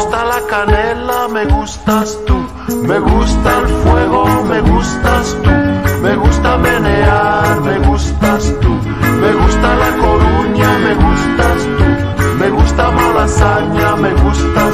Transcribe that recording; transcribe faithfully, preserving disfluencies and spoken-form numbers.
gusta la canela, me gustas tú. Me gusta el fuego, me gustas tú. Me gusta menear, me gustas tú. Me gusta La Coruña, me gustas tú. Me gusta Malasaña, me gustas